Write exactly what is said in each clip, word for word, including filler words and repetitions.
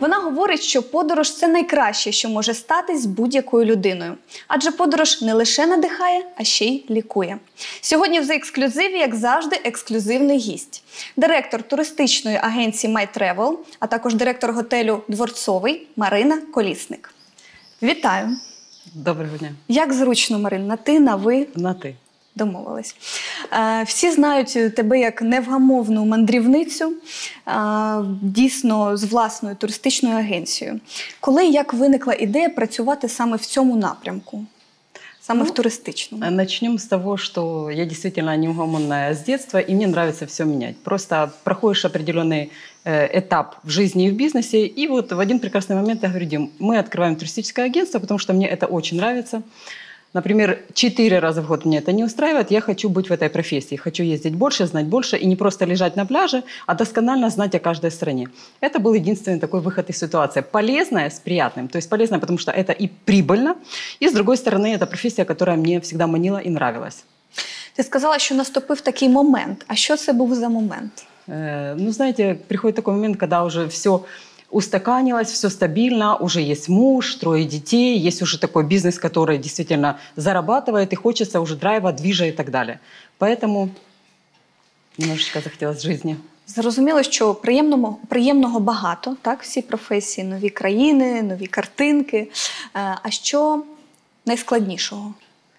Вона говорить, що подорож – це найкраще, що може статись з будь-якою людиною. Адже подорож не лише надихає, а ще й лікує. Сьогодні в «The Exclusive», як завжди, ексклюзивний гість. Директор туристичної агенції My Travel, а також директор готелю «Дворцовий» Марина Колісник. Вітаю! Доброго дня. Як зручно, Марин? На ти, на ви? На ти. Домовились. Е, всі знають тебе як невгамовну мандрівницю, е, дійсно з власною туристичною агенцією. Коли і як виникла ідея працювати саме в цьому напрямку? Саме ну, в туристичному? Начнем с того, что я действительно неугомонная с детства, и мне нравится все менять. Просто проходишь определенный э, этап в жизни и в бизнесе, и вот в один прекрасный момент я говорю: Дим, мы открываем туристическое агентство, потому что мне это очень нравится. Например, четыре раза в год меня это не устраивает, я хочу быть в этой профессии, хочу ездить больше, знать больше и не просто лежать на пляже, а досконально знать о каждой стране. Это был единственный такой выход из ситуации. Полезная с приятным. То есть полезная, потому что это и прибыльно, и с другой стороны, это профессия, которая мне всегда манила и нравилась. Ти сказала, що наступив такий момент. А що це був за момент? Э, ну, знаете, приходит такой момент, когда уже все устаканилось, все стабильно, уже есть муж, трое детей, есть уже такой бизнес, который действительно зарабатывает, и хочется уже драйва, движа и так далее. Поэтому немножечко захотелось жизни. Зрозуміло, що приємного, приємного багато, так, всі професії, нові країни, нові картинки. А що найскладнішого?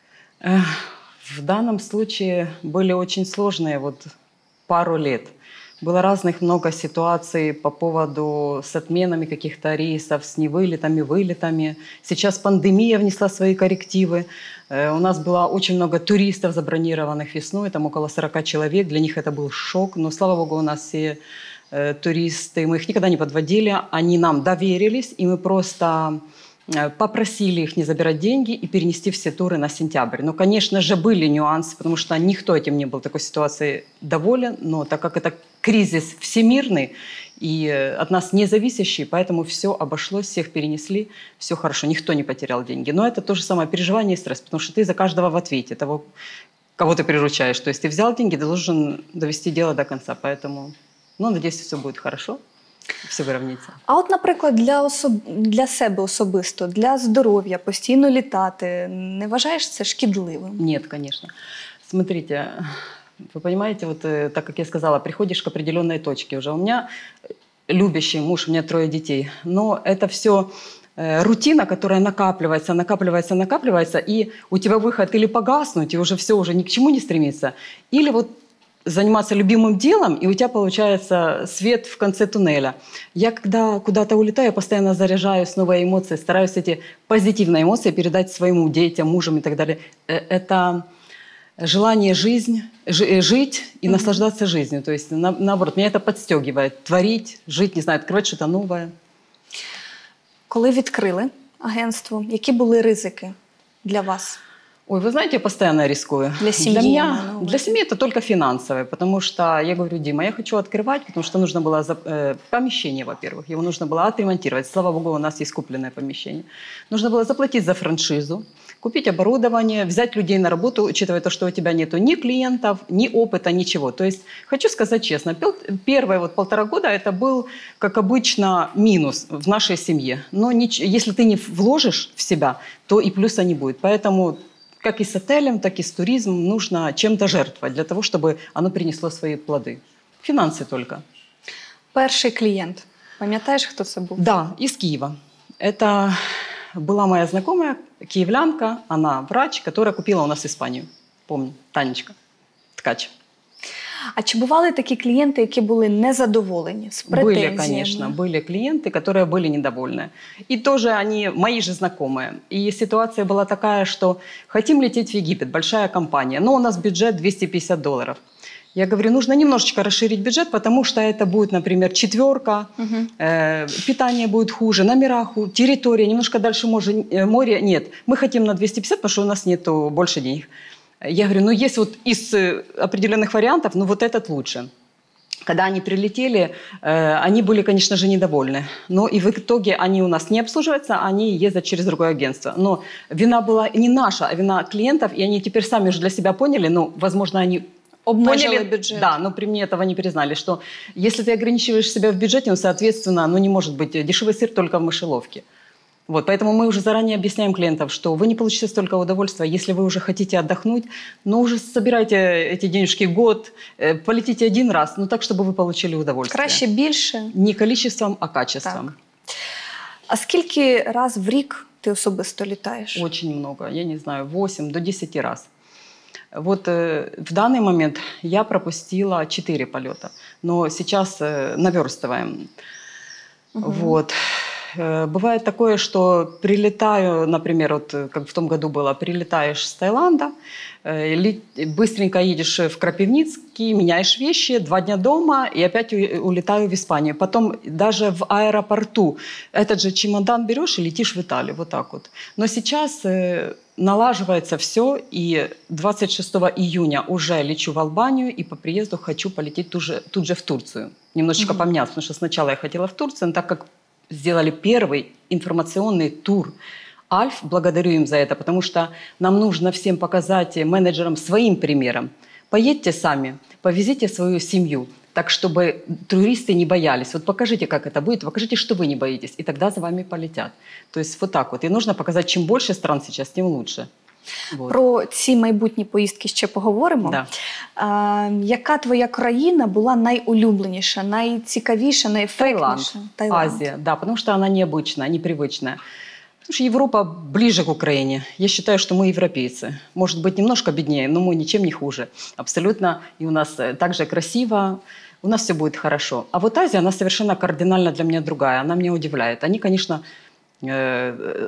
В данном случае были очень сложные вот пару лет. Было разных много ситуаций по поводу с отменами каких-то рейсов, с невылетами, вылетами. Сейчас пандемия внесла свои коррективы. У нас было очень много туристов, забронированных весной, там около сорока человек. Для них это был шок. Но, слава богу, у нас все э, туристы, мы их никогда не подводили, они нам доверились, и мы просто попросили их не забирать деньги и перенести все туры на сентябрь. Но, конечно же, были нюансы, потому что никто этим не был такой ситуацией доволен. Но так как это кризис всемирный и от нас не зависящий, поэтому все обошлось, всех перенесли, все хорошо, никто не потерял деньги. Но это то же самое переживание и стресс, потому что ты за каждого в ответе, того, кого ты приручаешь. То есть ты взял деньги, ты должен довести дело до конца. Поэтому, ну, надеюсь, все будет хорошо. Все вирівняється. А от, наприклад, для, особ... для себе особисто, для здоров'я, постійно літати, не вважаєш це шкідливим? Нет, конечно. Смотрите, вы понимаете, вот так как я сказала, приходишь к определенной точке уже. У меня любящий муж, у меня трое детей, но это все рутина, которая накапливается, накапливается, накапливается, и у тебя выход или погаснуть, и уже все, уже ни к чему не стремится, или вот заниматься любимым делом, и у тебя получается свет в конце туннеля. Я когда куда-то улетаю, постоянно заряжаюсь новые эмоции, стараюсь эти позитивные эмоции передать своим детям, мужам и так далее. Это желание жизнь, жить и mm-hmm. наслаждаться жизнью. То есть, на, наоборот, меня это подстегивает. Творить, жить, не знаю, открывать что-то новое. Коли відкрили агентство, які були ризики для вас? Ой, вы знаете, я постоянно рискую. Для семьи? Для меня, для семьи это только финансовые, потому что я говорю: Дима, я хочу открывать, потому что нужно было э, помещение, во-первых, его нужно было отремонтировать. Слава богу, у нас есть купленное помещение. Нужно было заплатить за франшизу, купить оборудование, взять людей на работу, учитывая то, что у тебя нету ни клиентов, ни опыта, ничего. То есть, хочу сказать честно, первые вот полтора года это был, как обычно, минус в нашей семье. Но нич- если ты не вложишь в себя, то и плюса не будет. Поэтому как и с отелем, так и с туризмом нужно чем-то жертвовать для того, чтобы оно принесло свои плоды. Финансы только. Перший клиент. Пам'ятаєш, хто це був? Да, из Киева. Это была моя знакомая, киевлянка, она врач, которая купила у нас Испанию. Помню, Танечка, ткач. А чи бували такі клієнти, які були незадоволені, з претензіями? Были, конечно, были клиенты, которые были недовольны. И тоже они мои же знакомые. И ситуация была такая, что хотим лететь в Египет, большая компания, но у нас бюджет двести пятьдесят долларов. Я говорю, нужно немножечко расширить бюджет, потому что это будет, например, четверка, угу. э, питание будет хуже, номера хуже, территория, немножко дальше море, море нет. Мы хотим на двести пятьдесят, потому что у нас нет больше денег. Я говорю, ну есть вот из определенных вариантов, ну вот этот лучше. Когда они прилетели, э, они были, конечно же, недовольны. Но и в итоге они у нас не обслуживаются, они ездят через другое агентство. Но вина была не наша, а вина клиентов, и они теперь сами уже для себя поняли, ну, возможно, они Обмежили поняли, бюджет. да, но при мне этого не признали, что если ты ограничиваешь себя в бюджете, ну, соответственно, ну, не может быть дешевый сыр только в мышеловке. Вот, поэтому мы уже заранее объясняем клиентам, что вы не получите столько удовольствия, если вы уже хотите отдохнуть, но уже собирайте эти денежки год, э, полетите один раз, ну так, чтобы вы получили удовольствие. Краще більше. Не количеством, а качеством. Так. А скільки раз в рік ти особисто літаєш? Очень много, я не знаю, восемь до десяти раз. Вот э, в данный момент я пропустила четыре полета, но сейчас э, наверстываем. Угу. Вот. Бывает такое, что прилетаю, например, вот как в том году было, прилетаешь с Таиланда, быстренько едешь в Крапивницкий, меняешь вещи, два дня дома и опять улетаю в Испанию. Потом даже в аэропорту этот же чемодан берешь и летишь в Италию, вот так вот. Но сейчас налаживается все, и двадцать шестого июня уже лечу в Албанию, и по приезду хочу полететь тут же, тут же в Турцию. Немножечко mm-hmm. поменяться, потому что сначала я хотела в Турцию, но так как сделали первый информационный тур Альф, благодарю им за это, потому что нам нужно всем показать менеджерам своим примером. Поедьте сами, повезите свою семью, так чтобы туристы не боялись. Вот покажите, как это будет, покажите, что вы не боитесь, и тогда за вами полетят. То есть вот так вот. И нужно показать, чем больше стран сейчас, тем лучше. Вот. Про ці майбутні поїздки ще поговоримо. Да. А, яка твоя країна була найулюбленіша, найцікавіша, найефектніша? Таиланд, Таиланд. Азия, да, потому что она необычная, непривычная. Потому что Европа ближе к Украине. Я считаю, что мы европейцы. Может быть, немножко беднее, но мы ничем не хуже. Абсолютно. И у нас так же красиво, у нас все будет хорошо. А вот Азия, она совершенно кардинально для меня другая. Она меня удивляет. Они, конечно, э,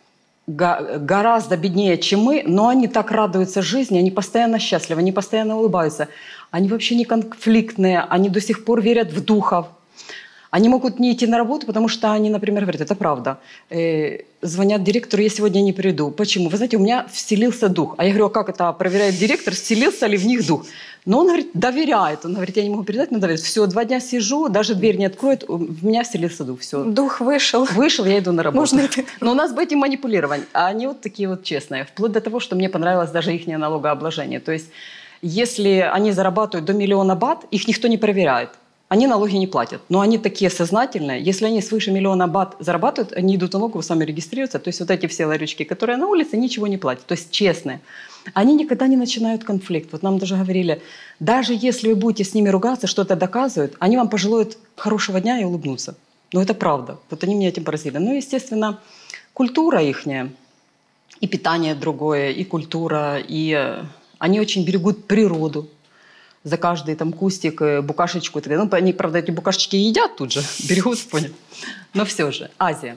гораздо беднее, чем мы, но они так радуются жизни, они постоянно счастливы, они постоянно улыбаются. Они вообще не конфликтные, они до сих пор верят в духов. Они могут не идти на работу, потому что они, например, говорят, это правда. Э, звонят директору, я сегодня не приду. Почему? Вы знаете, у меня вселился дух. А я говорю, а как это проверяет директор, вселился ли в них дух? Но он, говорит, доверяет. Он говорит, я не могу передать, но доверяет. Все, два дня сижу, даже дверь не откроет, в меня вселился дух. Все. Дух вышел. Вышел, я иду на работу. Можно это... Но у нас бы этим манипулировать. А они вот такие вот честные. Вплоть до того, что мне понравилось даже их налогообложение. То есть, если они зарабатывают до миллиона бат, их никто не проверяет. Они налоги не платят, но они такие сознательные. Если они свыше миллиона бат зарабатывают, они идут на налоговую, сами регистрируются. То есть вот эти все ларечки, которые на улице, ничего не платят. То есть честные. Они никогда не начинают конфликт. Вот нам даже говорили, даже если вы будете с ними ругаться, что-то доказывают, они вам пожелают хорошего дня и улыбнутся. Но это правда. Вот они меня этим поразили. Ну, естественно, культура ихняя, и питание другое, и культура, и они очень берегут природу. За каждый там кустик, букашечку. Ну, они, правда, эти букашечки едят тут же, берегут, понял. Но все же, Азия.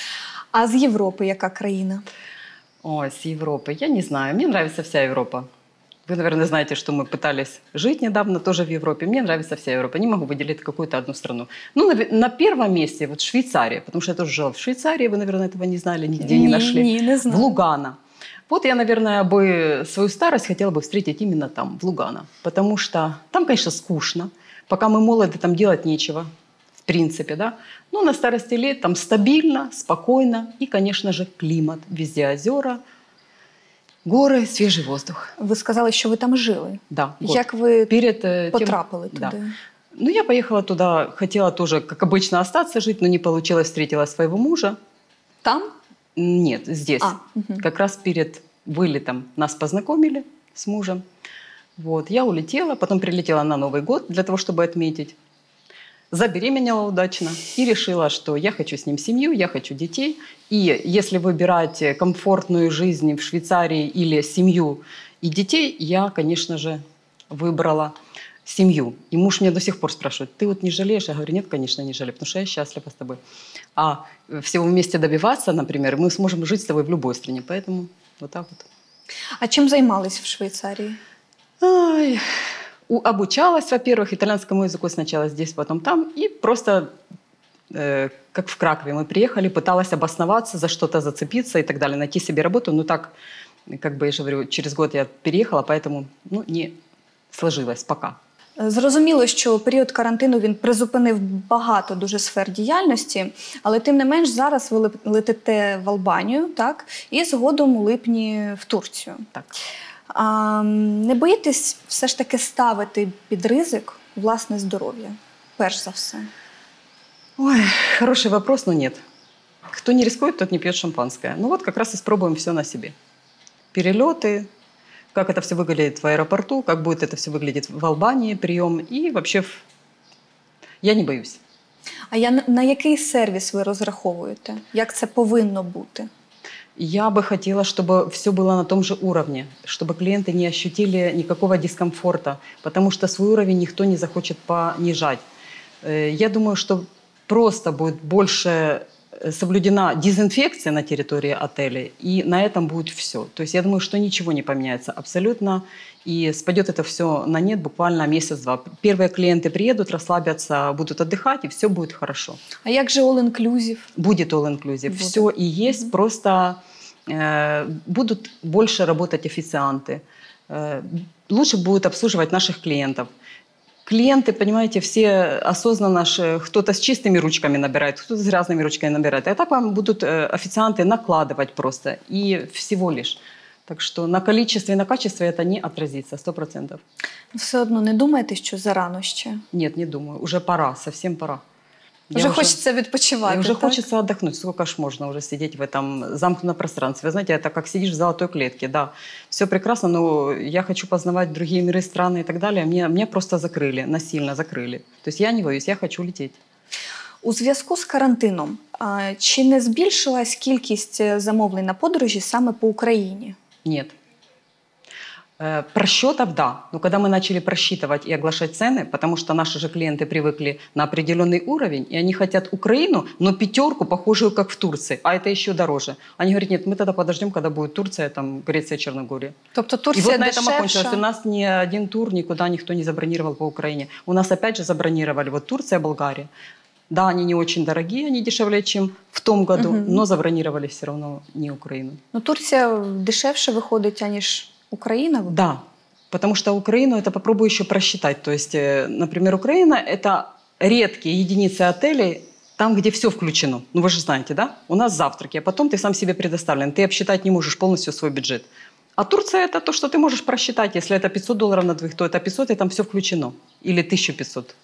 А з Європи яка країна? Ой, с Европы, я не знаю. Мне нравится вся Европа. Вы, наверное, знаете, что мы пытались жить недавно тоже в Европе. Мне нравится вся Европа. Не могу выделить какую-то одну страну. Ну, на, на первом месте вот Швейцария, потому что я тоже жила в Швейцарии. Вы, наверное, этого не знали, нигде не, не нашли. Не, не знаю. В Лугано. Вот я, наверное, бы свою старость хотела бы встретить именно там, в Лугано. Потому что там, конечно, скучно. Пока мы молоды, там делать нечего. В принципе, да. Но на старости лет там стабильно, спокойно. И, конечно же, климат. Везде озера, горы, свежий воздух. Ви сказали, що ви там жили. Да. Год. Як ви Перед, тем... потрапили туди? Да. Ну, я поехала туда, хотела тоже, как обычно, остаться жить, но не получилось, встретила своего мужа. Там? Нет, здесь. А, угу. Как раз перед вылетом нас познакомили с мужем. Вот. Я улетела, потом прилетела на Новый год для того, чтобы отметить. Забеременела удачно и решила, что я хочу с ним семью, я хочу детей. И если выбирать комфортную жизнь в Швейцарии или семью и детей, я, конечно же, выбрала семью. И муж меня до сих пор спрашивает, ты вот не жалеешь? Я говорю, нет, конечно, не жалею, потому что я счастлива с тобой. А всего вместе добиваться, например, мы сможем жить с тобой в любой стране. Поэтому вот так вот. А чим займались в Швейцарии? Ай, у, обучалась, во-первых, итальянскому языку сначала здесь, потом там. И просто, э, как в Кракове, мы приехали, пыталась обосноваться, за что-то зацепиться и так далее, найти себе работу. Но так, как бы я же говорю, через год я переехала, поэтому ну, не сложилось пока. Зрозуміло, що період карантину він призупинив багато дуже сфер діяльності, але тим не менш зараз ви летите в Албанію, так, і згодом у липні в Турцію. Так. А не боїтесь все ж таки ставити під ризик власне здоров'я, перш за все? Ой, хороший вопрос, но нет. Кто не рискует, тот не пьет шампанское. Ну вот как раз испробуем все на себе. Перелеты, как это все выглядит в аэропорту, как будет это все выглядеть в Албании, прием. И вообще в- я не боюсь. А я, на який сервіс ви розраховуєте? Як це повинно бути? Я бы хотела, чтобы все было на том же уровне, чтобы клиенты не ощутили никакого дискомфорта, потому что свой уровень никто не захочет понижать. Э, Я думаю, что просто будет больше соблюдена дезинфекция на территории отеля, и на этом будет все. То есть я думаю, что ничего не поменяется абсолютно, и спадет это все на нет буквально месяц-два. Первые клиенты приедут, расслабятся, будут отдыхать, и все будет хорошо. А як же all-inclusive? Будет all-inclusive. Будет. Все и есть, просто э, будут больше работать официанты. Э, лучше будут обслуживать наших клиентов. Клиенты, понимаете, все осознанно, ж, кто-то с чистыми ручками набирает, кто-то с грязными ручками набирает. А так вам будут э, официанты накладывать просто. И всего лишь. Так что на количестве и на качестве это не отразится, сто процентов. Все одно не думаєте, що зарано ще? Нет, не думаю. Уже пора, совсем пора. Я Вже хочеться відпочивати, И уже так? хочется отдохнуть. Сколько ж можно уже сидеть в этом замкнутом пространстве? Вы знаете, это как сидишь в золотой клетке. Да, все прекрасно, но я хочу познавать другие миры, страны и так далее. Мне, мне просто закрыли, насильно закрыли. То есть я не боюсь, я хочу лететь. У зв'язку з карантином, а, чи не збільшилась кількість е, замовлень на подорожі саме по Україні? Нет. Э, Просчетов, да. Но когда мы начали просчитывать и оглашать цены, потому что наши же клиенты привыкли на определенный уровень, и они хотят Украину, но пятерку, похожую как в Турции, а это еще дороже. Они говорят, нет, мы тогда подождем, когда будет Турция, там, Греция, Черногория. Тобто И Турція вот на этом дешевша? окончилось. У нас ни один тур никуда никто не забронировал по Украине. У нас опять же забронировали вот Турция, Болгария. Да, они не очень дорогие, они дешевле, чем в том году, Мгм. но забронировали все равно не Украину. Ну, Турція дешевше виходить, аніж Україна? Да, потому что Украину это попробую еще просчитать. То есть, э, например, Украина – это редкие единицы отелей, там, где все включено. Ну, вы же знаете, да? У нас завтраки, а потом ты сам себе предоставлен. Ты обсчитать не можешь полностью свой бюджет. А Турция – это то, что ты можешь просчитать. Если это пятьсот долларов на двоих, то это пятьсот, и там все включено. Или тысяча пятьсот.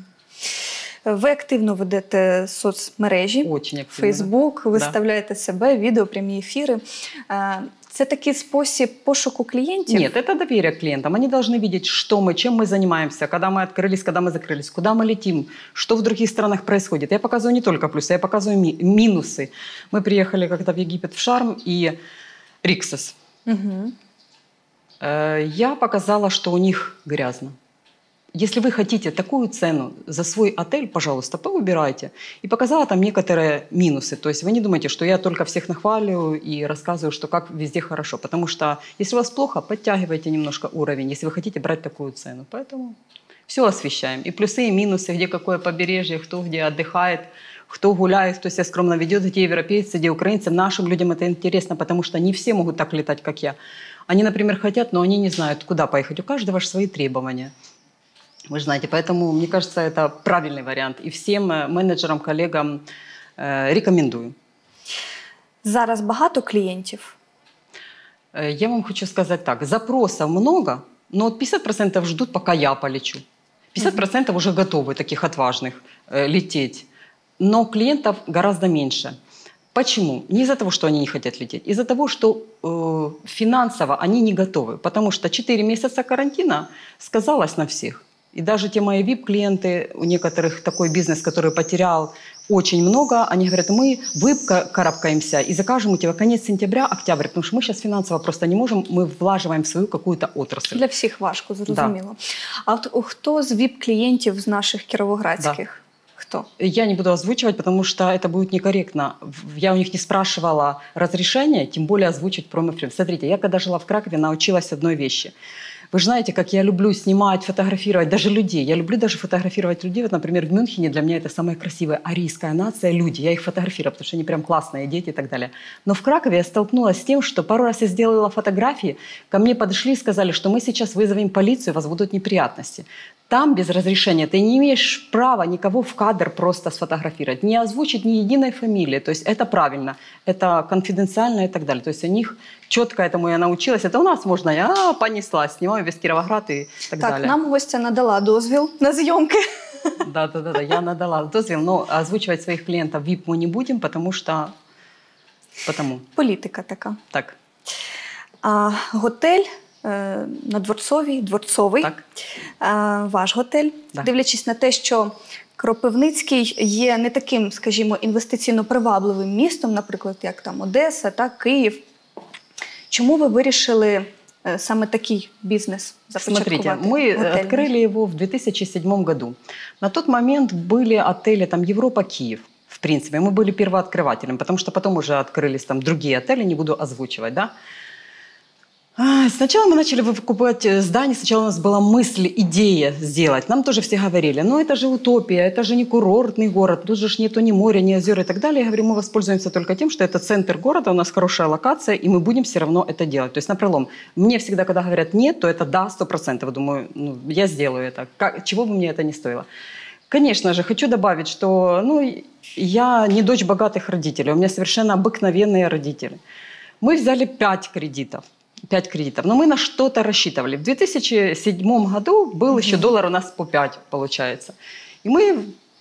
Ви активно ведете соцмережі, Очень активно. Фейсбук, Да. виставляєте себе, відео, прямі ефіри. Е, Це такий спосіб пошуку клієнтів? Нет, это доверие к клиентам. Они должны видеть, что мы, чем мы занимаемся, когда мы открылись, когда мы закрылись, куда мы летим, что в других странах происходит. Я показываю не только плюсы, я показываю ми- минусы. Мы приехали когда в Египет в Шарм и Риксос. Угу. Э, Я показала, что у них грязно. Если вы хотите такую цену за свой отель, пожалуйста, повыбирайте. И показала там некоторые минусы. То есть вы не думайте, что я только всех нахваливаю и рассказываю, что как везде хорошо. Потому что если у вас плохо, подтягивайте немножко уровень, если вы хотите брать такую цену. Поэтому все освещаем. И плюсы, и минусы, где какое побережье, кто где отдыхает, кто гуляет, кто себя скромно ведет, где европейцы, где украинцы. Нашим людям это интересно, потому что не все могут так летать, как я. Они, например, хотят, но они не знают, куда поехать. У каждого же свои требования. Вы же знаете, поэтому, мне кажется, это правильный вариант. И всем э, менеджерам, коллегам э, рекомендую. Зараз багато клієнтів? Э, Я вам хочу сказать так. Запросов много, но вот пятьдесят процентов ждут, пока я полечу. пятьдесят процентов уже готовы, таких отважных, э, лететь. Но клиентов гораздо меньше. Почему? Не из-за того, что они не хотят лететь. Из-за того, что э, финансово они не готовы. Потому что четыре месяца карантина сказалось на всех. И даже те мои ви ай пи-клиенты, у некоторых такой бизнес, который потерял очень много, они говорят, мы выкарабкаемся и закажем у тебя конец сентября, октябрь, потому что мы сейчас финансово просто не можем, мы влаживаем в свою какую-то отрасль. Для всіх важко, зрозуміло. А от о, хто з віп-клієнтів з наших кіровоградських? Хто? Я не буду озвучивать, потому что это будет некорректно. Я у них не спрашивала разрешения, тем более озвучить промо-фрим. Смотрите, я когда жила в Кракове, научилась одной вещи. Вы же знаете, как я люблю снимать, фотографировать даже людей. Я люблю даже фотографировать людей. Вот, например, в Мюнхене для меня это самая красивая арийская нация, люди. Я их фотографирую, потому что они прям классные дети и так далее. Но в Кракове я столкнулась с тем, что пару раз я сделала фотографии, ко мне подошли и сказали, что мы сейчас вызовем полицию, вас будут неприятности. там без разрешения ты не имеешь права никого в кадр просто сфотографировать, не озвучить ни единой фамилии. То есть это правильно, это конфиденциально и так далее. То есть у них четко этому я научилась. Это у нас можно, я понесла, снимаю весь Кировоград и так, Так, далее. нам гостя надала дозвіл на зйомки. Да, да, да, да, я надала дозвіл, но озвучивать своих клиентов ви ай пи мы не будем, потому что... Потому. Політика така. Так. А готель е, на Дворцовій, Дворцовий, Так. Е, ваш готель, Да. дивлячись на те, що Кропивницький є не таким, скажімо, інвестиційно привабливим містом, наприклад, як там Одеса, так, Київ. Чому ви вирішили е, саме такий бізнес започаткувати? Смотрите, мы готельний? открыли его в две тысячи седьмом году. На тот момент были отели там Европа, Киев. В принципе, мы были первооткрывателем, потому что потом уже открылись там другие отели, не буду озвучивать, да. А, Сначала мы начали выкупать здания, сначала у нас была мысль, идея сделать. Нам тоже все говорили, ну это же утопия, это же не курортный город, тут же ж нету ни моря, ни озер и так далее. Я говорю, мы воспользуемся только тем, что это центр города, у нас хорошая локация, и мы будем все равно это делать. То есть напролом. Мне всегда, когда говорят нет, то это да, сто процентов. Думаю, ну, я сделаю это. Как, чего бы мне это ни стоило. Конечно же, хочу добавить, что ну, я не дочь богатых родителей, у меня совершенно обыкновенные родители. Мы взяли пять кредитов. Пять кредитов. Но мы на что-то рассчитывали. В две тысячи седьмом году был еще доллар у нас по пять, получается. И мы,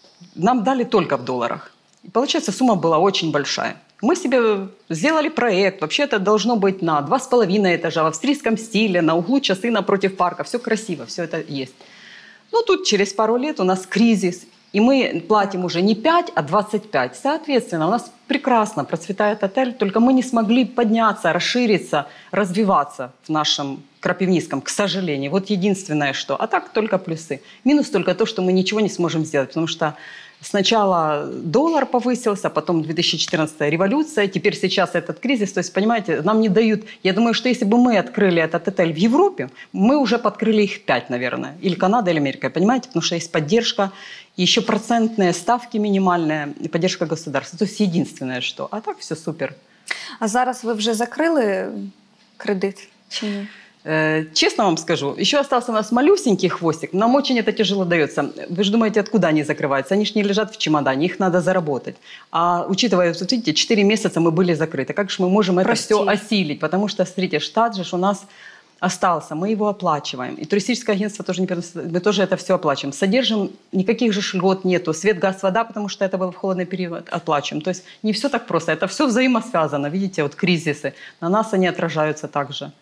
нам дали только в долларах. И получается, сумма была очень большая. Мы себе сделали проект. Вообще это должно быть на два с половиной этажа, в австрийском стиле, на углу часы напротив парка. Все красиво, все это есть. Ну, тут через пару лет у нас кризис. И мы платим уже не пять, а двадцать пять. Соответственно, у нас прекрасно процветает отель, только мы не смогли подняться, расшириться, развиваться в нашем Кропивницком, к сожалению. Вот единственное, что. А так только плюсы. Минус только то, что мы ничего не сможем сделать, потому что сначала доллар повысился, потом две тысячи четырнадцатая революция, теперь сейчас этот кризис. То есть, понимаете, нам не дают... Я думаю, что если бы мы открыли этот отель в Европе, мы уже подкрыли их пять, наверное. Или Канада, или Америка, понимаете? Потому что есть поддержка, еще процентные ставки минимальные, и поддержка государства. То есть единственное, что. А так все супер. А зараз ви вже закрили кредит чи ні? Э, Честно вам скажу, еще остался у нас малюсенький хвостик. Нам очень это тяжело дается. Вы же думаете, откуда они закрываются? Они же не лежат в чемодане, их надо заработать. А учитывая, вот видите, четыре месяца мы были закрыты. Как же мы можем это Прости. все осилить? Потому что, смотрите, штат же у нас остался, мы его оплачиваем. И туристическое агентство тоже не переносит, мы тоже это все оплачиваем. Содержим, никаких же льгот нету. Свет, газ, вода, потому что это было в холодный период, оплачиваем. То есть не все так просто. Это все взаимосвязано. Видите, вот кризисы. На нас они отражаются также.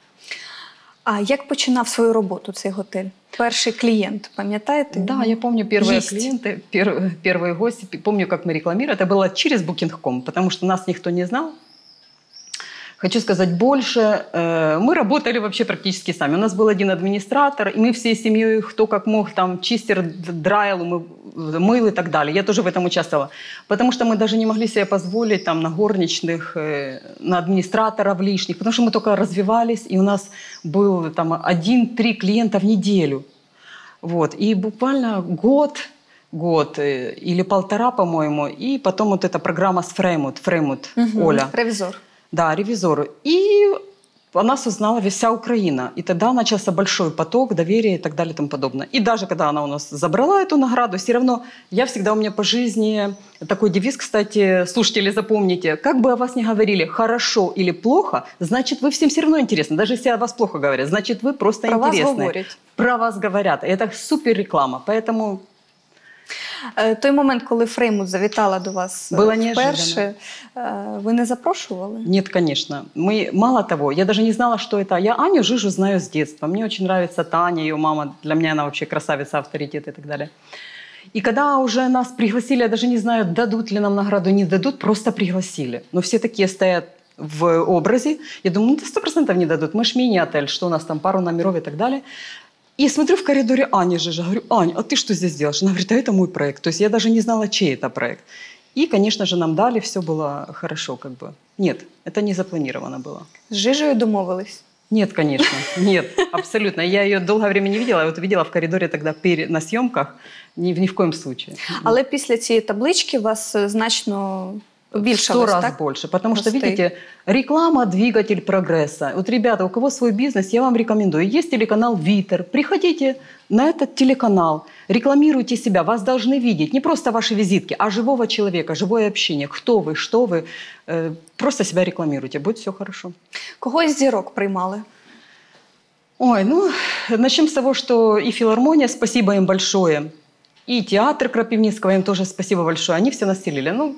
А як починав свою роботу цей готель? Перший клієнт, пам'ятаєте? Да, я помню первые Есть. клиенты, пер, первые гости. Помню, как мы рекламировали. Это было через букинг точка ком, потому что нас никто не знал. Хочу сказать больше. Мы работали вообще практически сами. У нас был один администратор, и мы всей семьей, кто как мог, там, чистер, драил, мы, мыл и так далее. Я тоже в этом участвовала. Потому что мы даже не могли себе позволить там, на горничных, на администраторов лишних, потому что мы только развивались, и у нас был там один-три клиента в неделю. Вот. И буквально год, год или полтора, по-моему, и потом вот эта программа с Фреймут, Фреймут, Угу. Оля. Ревізор. Да, ревизору. И о нас узнала вся Украина. И тогда начался большой поток доверия и так далее и тому подобное. И даже когда она у нас забрала эту награду, все равно я всегда, у меня по жизни такой девиз, кстати, слушатели, запомните, как бы о вас ни говорили, хорошо или плохо, значит, вы всем все равно интересны. Даже если о вас плохо говорят, значит, вы просто Про вас интересны. говорять. Про вас говорят. И это супер реклама. Поэтому... Е, Той момент, коли Фреймут завітала до вас е, Було вперше, е, ви не запрошували? Нет, конечно. Мы, мало того, я даже не знала, что это. Я Аню Жижу знаю с детства. Мне очень нравится Таня, ее мама. Для меня она вообще красавица, авторитет и так далее. И когда уже нас пригласили, я даже не знаю, дадут ли нам награду, не дадут, просто пригласили. Но все такие стоят в образе. Я думаю, ну, сто процентов не дадут. Мы ж мини-отель, что у нас там, пару номеров и так далее. И смотрю в коридоре Ани Жижа, говорю, Ань, а ты что здесь делаешь? Она говорит, а это мой проект. То есть я даже не знала, чей это проект. И, конечно же, нам дали, все было хорошо как бы. Нет, это не запланировано было. З Жижею домовились? Нет, конечно, нет, абсолютно. Я ее долгое время не видела, я вот видела в коридоре тогда на съемках, ни, ни в коем случае. Але після цієї таблички вас е, значно в сто раз так? больше. Потому Гостей. Что, видите, реклама – двигатель прогресса. Вот, ребята, у кого свой бизнес, я вам рекомендую. Есть телеканал «Витер». Приходите на этот телеканал, рекламируйте себя. Вас должны видеть не просто ваши визитки, а живого человека, живое общение. Кто вы, что вы. Просто себя рекламируйте, будет все хорошо. Кого из зірок приймали? Ой, ну, начнем с того, что и филармония, спасибо им большое, и театр Крапивницкого, им тоже спасибо большое. Они все населили. Ну,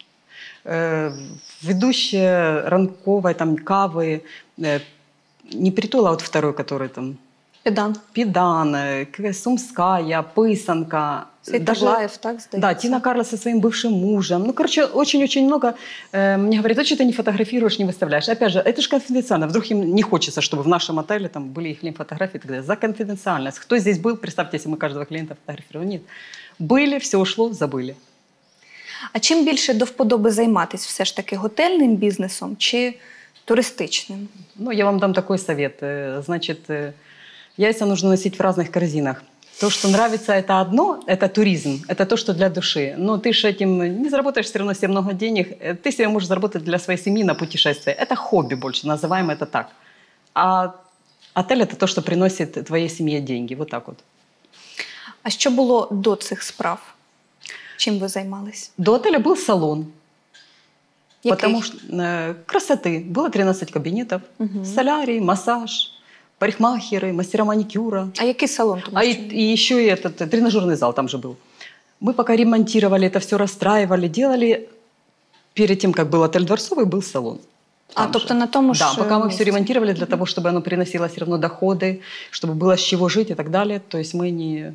э, ведущая Ранковой, там, Кавы, э, не Притула, а вот второй, который там... Педан. Педан, э, Сумская, Пысанка. Святоглаев, так, сдается? Да, Тина Карла со своим бывшим мужем. Ну, короче, очень-очень много. Э, мне говорят, а что ты не фотографируешь, не выставляешь? Опять же, это же конфиденциально. Вдруг им не хочется, чтобы в нашем отеле там были их фотографии и так далее. За конфиденциальность. Кто здесь был, представьте, если мы каждого клиента фотографировали. Нет. Были, все ушло, забыли. А чим більше до вподоби займатися все ж таки готельним бізнесом чи туристичним? Ну, я вам дам такой совет. Значит, яйца нужно носить в разных корзинах. То, что нравится, это одно, это туризм, это то, что для души. Но ты же этим не заработаешь все равно себе много денег. Ты себе можешь заработать для своей семьи на путешествие. Это хобби больше, называем это так. А отель – это то, что приносит твоей семье деньги. Вот так вот. А що було до цих справ? Чим ви займались? До отеля был салон. Який? Потому что э, красоты. Было тринадцать кабинетов. Угу. Солярий, массаж. Парикмахеры, мастера маникюра. А який салон? А и, и еще и этот тренажерный зал там же был. Мы пока ремонтировали это все, расстраивали, делали. Перед тем, как был отель Дворцовый, был салон. А, тобто на тому Да, ж... пока мы все ремонтировали для того, чтобы оно приносило все равно доходы, чтобы было с чего жить и так далее. То есть мы не...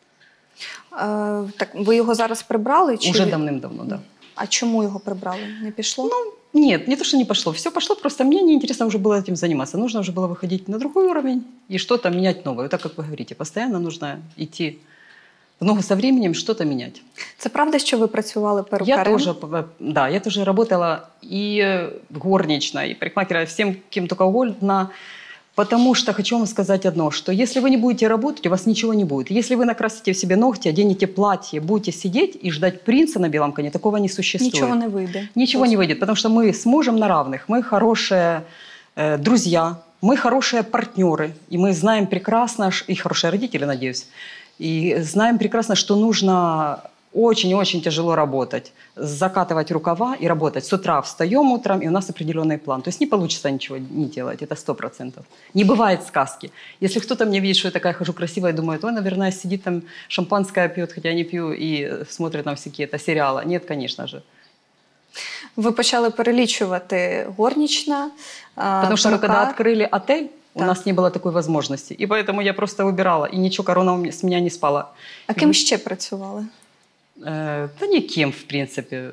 А, так, ви його зараз прибрали? Чи... Уже давным-давно, да. А чому його прибрали? Не пішло? Ну, нет, не то, что не пошло. Все пошло, просто мне неинтересно уже было этим заниматься. Нужно уже было выходить на другой уровень и что-то менять новое. Вот так, как вы говорите, постоянно нужно идти в ногу со временем, что-то менять. Це правда, що ви працювали перукарем? Я тоже, да, я тоже работала и горничной, и парикмахером, всем, кем только угодно. Потому что хочу вам сказать одно, что если вы не будете работать, у вас ничего не будет. Если вы накрасите в себе ногти, оденете платье, будете сидеть и ждать принца на белом коне, такого не существует. Ничего не выйдет. Ничего не выйдет, потому что мы с мужем на равных, мы хорошие э, друзья, мы хорошие партнеры, и мы знаем прекрасно, и хорошие родители, надеюсь, и знаем прекрасно, что нужно очень-очень тяжело работать, закатывать рукава и работать. С утра встаем утром, и у нас определенный план. То есть не получится ничего не делать, это сто процентов. Не бывает сказки. Если кто-то мне видит, что я такая хожу красивая, думает, ой, наверное, сидит там, шампанское пьет, хотя я не пью, и смотрит на всякие это сериалы. Нет, конечно же. Ви почали перелічувати горнична, Потому что мы когда открыли отель, у так. нас не было такой возможности. И поэтому я просто выбирала, и ничего, корона с меня не спала. А ким ще працювали? Э, да никем, в принципе.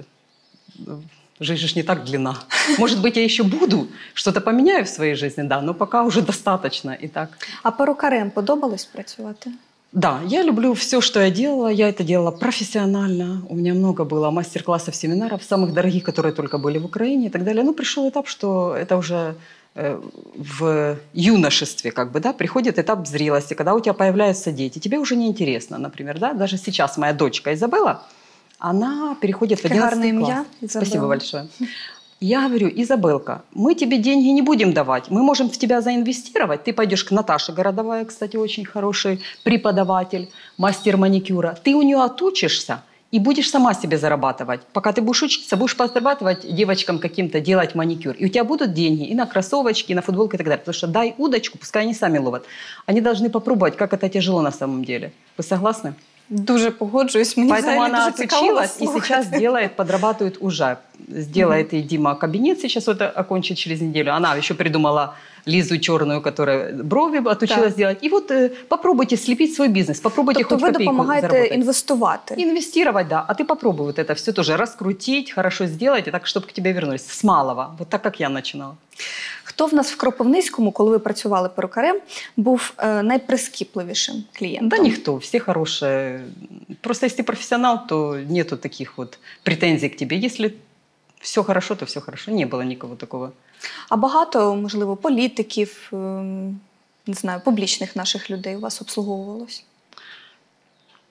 Жизнь же не так длинна. Может быть, я еще буду, что-то поменяю в своей жизни, да, но пока уже достаточно и так. А перукарем подобалось працювати? Да, я люблю все, что я делала. Я это делала профессионально. У меня много было мастер-классов, семинаров, самых дорогих, которые только были в Украине и так далее. Ну, пришел этап, что это уже э, в юношестве, как бы, да, приходит этап зрелости, когда у тебя появляются дети. Тебе уже неинтересно, например, да. Даже сейчас моя дочка Изабелла, она переходит в одиннадцатый класс. Имя, Спасибо большое. Я говорю, Изабелка, мы тебе деньги не будем давать, мы можем в тебя заинвестировать. Ты пойдешь к Наташе Городовая, кстати, очень хороший преподаватель, мастер маникюра. Ты у нее отучишься и будешь сама себе зарабатывать. Пока ты будешь учиться, будешь подрабатывать девочкам каким-то, делать маникюр. И у тебя будут деньги и на кроссовочки, и на футболку и так далее. Потому что дай удочку, пускай они сами ловят. Они должны попробовать, как это тяжело на самом деле. Вы согласны? Дуже погоджуюсь. Мені Поэтому она дуже цікаво отучилась и сейчас делает, подрабатывает уже. Сделает и Дима кабинет, сейчас вот окончит через неделю. Она еще придумала Лизу черную, которая брови отучилась так. делать. И вот э, попробуйте слепить свой бизнес, попробуйте тобто хоть ви копейку допомагаєте заработать. інвестувати? Инвестировать, да. А ты попробуй вот это все тоже раскрутить, хорошо сделать, и так, чтобы к тебе вернулись. С малого. Вот так, как я начинала. Хто в нас в Кропивницькому, коли ви працювали перукарем, був е, найприскіпливішим клієнтом? Да никто, все хорошие. Просто если ты профессионал, то нету таких вот претензий к тебе. Если все хорошо, то все хорошо. Не было никого такого. А багато, можливо, політиків, е, не знаю, публічних наших людей у вас обслуговувалось?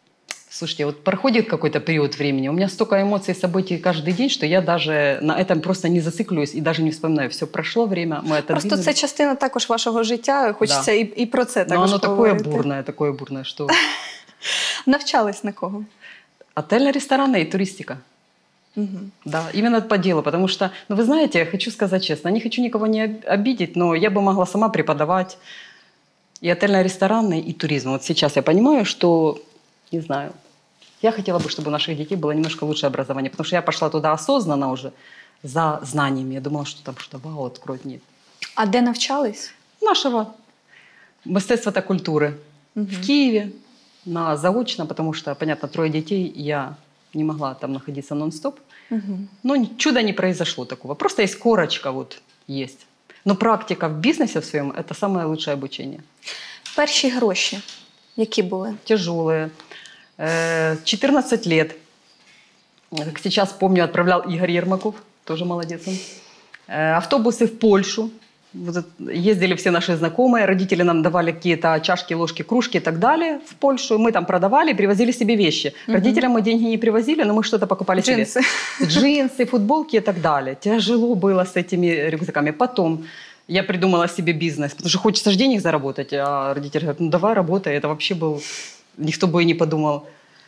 Слушайте, вот проходит какой-то период времени, у меня столько эмоций, событий каждый день, что я даже на этом просто не зациклююсь и даже не вспоминаю. Все, прошло время, мы это Просто це частина також вашого життя, хочеться Да. і, і про це Но також оно такое поговорити. бурное, такое бурное, что... Навчались на кого? Отельно-ресторанная и туристика. Угу. Да, именно по делу, потому что, ну вы знаете, хочу сказать честно, не хочу никого не об- обидеть, но я бы могла сама преподавать и отельно-ресторанный, и туризм. Вот сейчас я понимаю, что, не знаю, я хотела бы, чтобы у наших детей было немножко лучшее образование, потому что я пошла туда осознанно уже за знаниями. Я думала, что там что-то вау откроют. Нет. А де навчались? Нашего мистецтва та культуры в Киеве на заочно, потому что, понятно, трое детей, я не могла там находиться нон-стоп. Угу. Но ни- чуда не произошло такого. Просто есть корочка, вот есть. Но практика в бизнесе в своем – это самое лучшее обучение. Перші гроші, які були? Тяжелые. Э, четырнадцать лет. Как сейчас помню, отправлял Игорь Ермаков, тоже молодец он. Э, Автобусы в Польшу. Вот это- ездили все наши знакомые, родители нам давали какие-то чашки, ложки, кружки и так далее в Польшу. Мы там продавали, привозили себе вещи. Родителям мы деньги не привозили, но мы что-то покупали себе. Джинси. Джинсы, футболки и так далее. Тяжело было с этими рюкзаками. Потом я придумала себе бизнес, потому что хочется же денег заработать. А родители говорят, ну давай работай. Это вообще был... Никто бы и не подумал.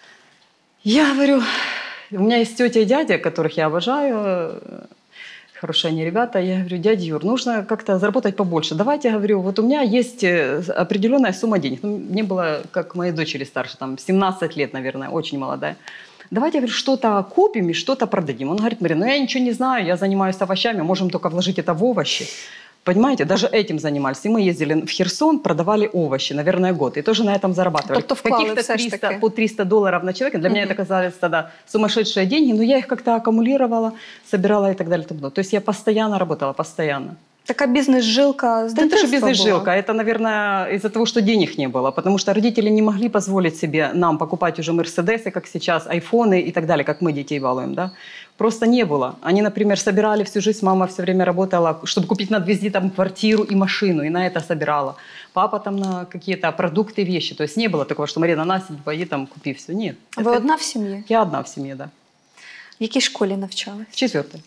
Я говорю, у меня есть тетя и дядя, которых я обожаю. э, Хорошие они ребята. Я говорю, дядя Юр, нужно как-то заработать побольше. Давайте, говорю, вот у меня есть э, определенная сумма денег. Ну, мне было, как моей дочери старше, там семнадцать лет, наверное, очень молодая. Давайте, говорю, что-то купим и что-то продадим. Он говорит, Марина, ну я ничего не знаю, я занимаюсь овощами, можем только вложить это в овощи. Понимаете, даже этим занимались. И мы ездили в Херсон, продавали овощи, наверное, год. И тоже на этом зарабатывали. Тобто вклали Каких-то все ж триста, таки. по триста долларов на человека. Для меня Мгм. это казалось тогда сумасшедшие деньги, но я их как-то аккумулировала, собирала и так далее. и тому подобное. То есть я постоянно работала, постоянно. Така бізнес-жилка з Да это же дитинства була. бизнес-жилка. Это, наверное, из-за того, что денег не было. Потому что родители не могли позволить себе нам покупать уже Мерседесы, как сейчас, айфоны и так далее, как мы детей балуем. Да? Просто не было. Они, например, собирали всю жизнь, мама все время работала, чтобы купить на две там квартиру и машину, и на это собирала. Папа там на какие-то продукты, вещи. То есть не было такого, что Марина, на, сиди, пойди там купи все. Нет. Ви Это- одна в сім'ї? Я одна в семье, да. В якій школі навчались? В четвертой.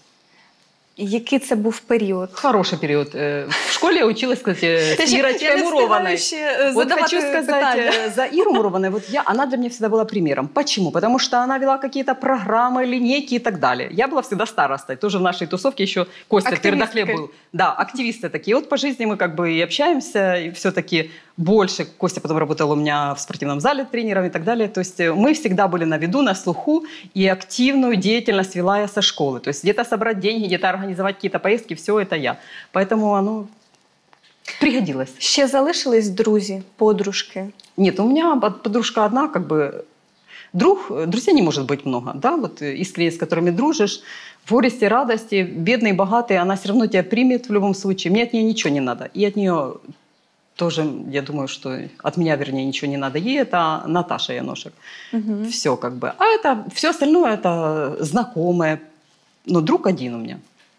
І який це був період? Хороший период. Э, В школе я училась, кстати, с Я Ирочкой не встигаю Мурованой. ще, е, Вот задавати хочу сказать питання. э, за Иру Мурованой, вот я, она для меня всегда была примером. Почему? Потому что она вела какие-то программы, линейки и так далее. Я была всегда старостой, тоже в нашей тусовке еще Костя Активисткой. Твердохлеб был. Да, активисты такие. Вот по жизни мы как бы и общаемся, и все-таки больше. Костя потом работал у меня в спортивном зале тренером и так далее. То есть э, мы всегда были на виду, на слуху, и активную деятельность вела я со школы. То есть где-то собрать деньги, где-то организовать какие-то поездки, все это я. Поэтому оно пригодилось. Ще залишились друзі, подружки? Нет, у меня под- подружка одна, как бы друг, друзей не может быть много, да, вот э, искренне, с которыми дружишь, в горести, радости, бедный, богатый, она все равно тебя примет в любом случае. Мне от нее ничего не надо. И от нее тоже, я думаю, что от меня, вернее, ничего не надо. Ей это Наташа Яношек. Угу. Все как бы. А это все остальное это знакомые. Но друг один у меня.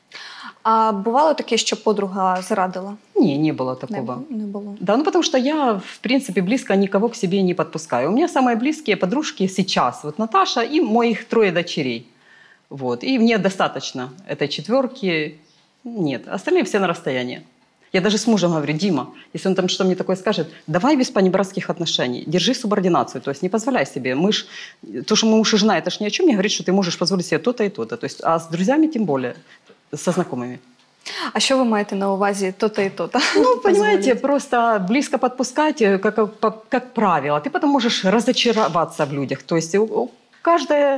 А бувало таке, що подруга зрадила? Не, не было Не, такого. не було. Да, ну потому что я, в принципе, близко никого к себе не подпускаю. У меня самые близкие подружки сейчас, вот Наташа и моих трое дочерей. Вот. И мне достаточно этой четверки. Нет, остальные все на расстоянии. Я даже с мужем говорю, Дима, если он там что мне такое скажет, давай без понебратских отношений, держи субординацию, то есть не позволяй себе. Мы ж, то, что мы муж и жена, это ж ни о чем не говорит, что ты можешь позволить себе то-то и то-то. То есть, а с друзьями тем более, со знакомыми. А що ви маєте на увазі то-то і то-то? Ну, понимаете, просто близко подпускать, э, как, как, как правило. Ты потом можешь разочароваться в людях. То есть у- у- каждая...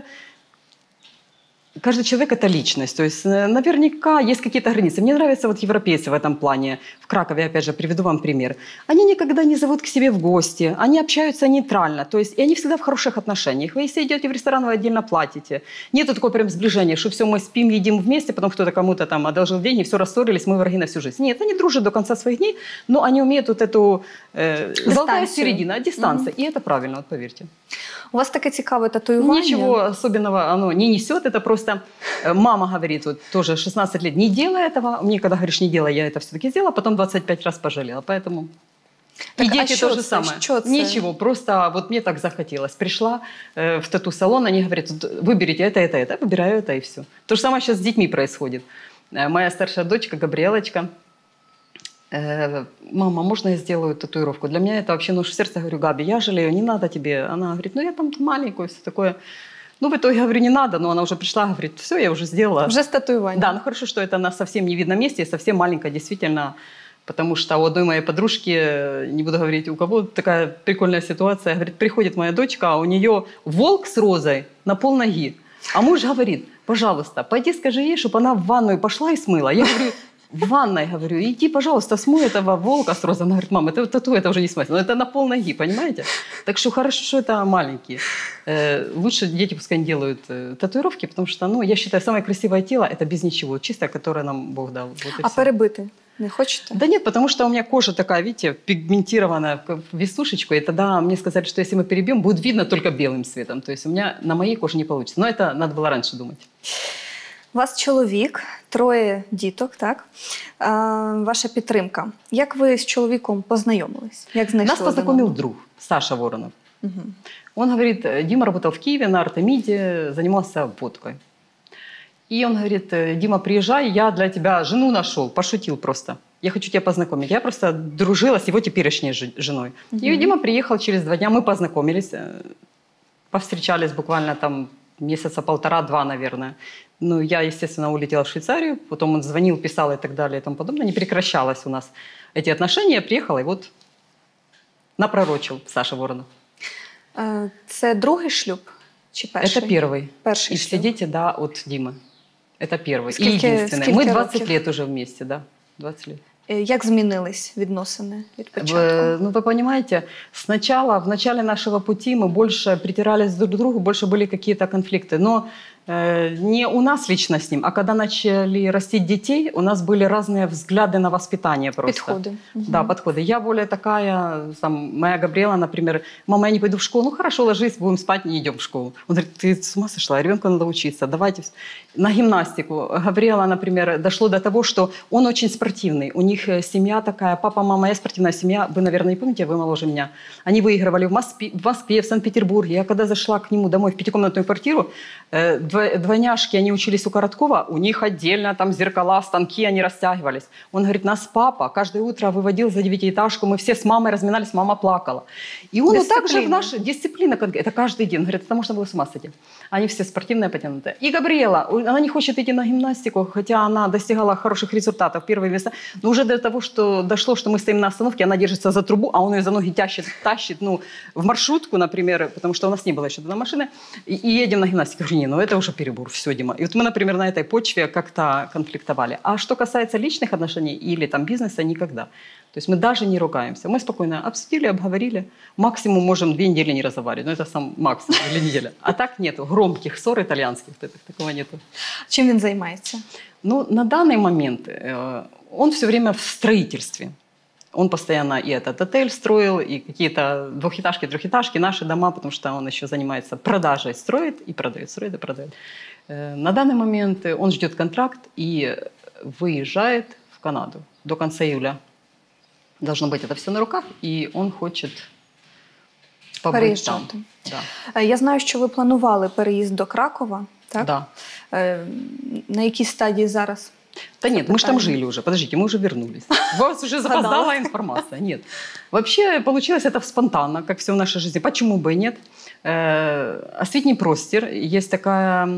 Каждый человек – это личность. То есть э, наверняка есть какие-то границы. Мне нравятся вот европейцы в этом плане. В Кракове, опять же, приведу вам пример. Они никогда не зовут к себе в гости. Они общаются нейтрально. То есть и они всегда в хороших отношениях. Вы, если идете в ресторан, вы отдельно платите. Нету такого прям сближения, что все, мы спим, едим вместе, потом кто-то кому-то там одолжил деньги, все рассорились, мы враги на всю жизнь. Нет, они дружат до конца своих дней, но они умеют вот эту э, золотая Дистанцию. середина, дистанция. И это правильно, вот поверьте. У вас таке цікаве татуювання? Ничего особенного оно не несет. Это просто э, мама говорит, вот тоже шестнадцать лет, не делай этого. Мне когда говоришь, не делай, я это все-таки сделала, потом двадцать пять раз пожалела. Поэтому И Так, а дети що то же це? самое. Що це? Ничего, просто вот мне так захотелось. Пришла э, в тату-салон, они говорят, выберите это, это, это. Я выбираю это и все. То же самое сейчас с детьми происходит. Э, моя старшая дочка, Габриэлочка, э, мама, можно я сделаю татуировку? Для меня это вообще нож в сердце. Говорю, Габи, я жалею, не надо тебе. Она говорит, ну я там маленькую, все такое. Ну, в итоге, говорю, не надо, но она уже пришла, говорит, все, я уже сделала. Вже з татуювання. Да, ну хорошо, что это на совсем невидном месте, совсем маленькая, действительно. Потому что у одной моей подружки, не буду говорить у кого, такая прикольная ситуация. Говорит, приходит моя дочка, а у нее волк с розой на полноги. А муж говорит, пожалуйста, пойди скажи ей, чтобы она в ванную пошла и смыла. Я говорю, в ванной, говорю, иди, пожалуйста, смой этого волка с розой. Она говорит, мама, это тату, это уже не смыть. Но это на полноги, понимаете? Так что хорошо, что это маленькие. Э, лучше дети пускай не делают э, татуировки, потому что, ну, я считаю, самое красивое тело – это без ничего, чистое, которое нам Бог дал. Вот и А всё. перебити не хочете? Да нет, потому что у меня кожа такая, видите, пигментированная в веснушечку, и тогда мне сказали, что если мы перебьем, будет видно только белым цветом. То есть у меня на моей коже не получится. Но это надо было раньше думать. У вас чоловік, троє діток, так? А, ваша підтримка. Як ви з чоловіком познайомились? Як знайшли Нас один познакомил одного? друг, Саша Воронов. Угу. Он говорит, Дима работал в Киеве на Артемиде, занимался водкой. И он говорит, Дима, приезжай, я для тебя жену нашел, пошутил просто. Я хочу тебя познакомить. Я просто дружила с его теперешней жи- женой. Мгм. И Дима приехал через два дня, мы познакомились, э, повстречались буквально там месяца полтора-два, наверное. Ну, я, естественно, улетела в Швейцарию, потом он звонил, писал и так далее и тому подобное. Не прекращалось у нас эти отношения. Я приехала, и вот напророчил Саша Воронов. Е, Це другий шлюб чи перший? Это первый. Перший И все шлюб. дети, да, от Димы. Это первый. Скільки- и единственный. скільки Мы двадцать років? лет уже вместе, да. двадцать лет. Е, Як змінились відносини від початку? В- ну, вы понимаете, сначала, в начале нашего пути мы больше притирались друг к другу, больше были какие-то конфликты. Но э, не у нас лично с ним, а когда начали растить детей, у нас были разные взгляды на воспитание просто. Підходи. Мгм. Да, подходы. Я более такая, там, моя Габриэла, например, мама, я не пойду в школу. Ну, хорошо, ложись, будем спать, не идем в школу. Он говорит, ты с ума сошла, ребенку надо учиться, давайте. вс- На гимнастику. Габриэла, например, дошло до того, что он очень спортивный. У них э, семья такая, папа, мама, я спортивная семья. Вы, наверное, не помните, вы моложе меня. Они выигрывали в Москве, в, Москве, в Санкт-Петербурге. Я когда зашла к нему домой в пятикомнатную квартиру, э, дво- двойняшки, они учились у Короткова, у них отдельно там зеркала, станки, они растягивались. Он говорит, нас папа каждое утро выводил за девятиэтажку, мы все с мамой разминались, мама плакала. И он вот так же в Дисциплина. нашей дисциплина, как- это каждый день. Он говорит, это можно было с ума сойти. Они все спортивные, потянутые. И Габриэла, у- она не хочет идти на гимнастику, хотя она достигала хороших результатов, первые веса. Но уже до того, что дошло, что мы стоим на остановке, она держится за трубу, а он ее за ноги тащит, тащит, ну, в маршрутку, например, потому что у нас не было еще тогда машины, и, и едем на гимнастику. Я говорю, не, ну это уже перебор, все, Дима. И вот мы, например, на этой почве как-то конфликтовали. А что касается личных отношений или там бизнеса, никогда. То есть мы даже не ругаемся. Мы спокойно обсудили, обговорили. Максимум можем две недели не разговаривать. Но это сам максимум, или неделя. А так нету. Громких ссор итальянских, вот этих, такого нету. Чим він займається? Ну, на данный момент э, он все время в строительстве. Он постоянно и этот отель строил, и какие-то двухэтажки, трехэтажки, наши дома, потому что он еще занимается продажей, строит и продает, строит и продает. Э, На данный момент он ждет контракт и выезжает в Канаду до конца июля. Должно быть это все на руках, и он хочет побыть там. Переїжджати. Да. Е, Я знаю, що ви планували переїзд до Кракова, так? Да. Е, На якій стадії зараз? Да нет, мы же там Питание. жили уже. Подождите, мы уже вернулись. У вас уже Гадала. запоздала информация. Нет. Вообще получилось это спонтанно, как все в нашей жизни. Почему бы и нет? Э, Осветний простер. Есть такая